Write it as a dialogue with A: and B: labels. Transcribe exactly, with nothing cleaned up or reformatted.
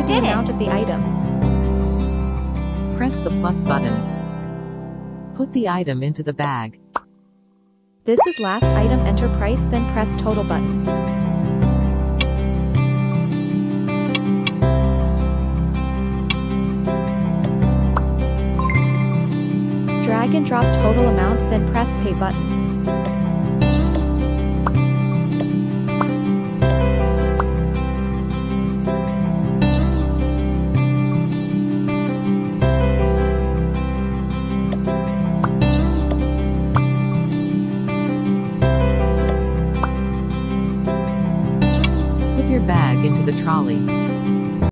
A: the
B: did it.
A: amount of the item.
C: Press the plus button. Put the item into the bag.
A: This is last item, enter price, then press total button. Drag and drop total amount, then press pay button.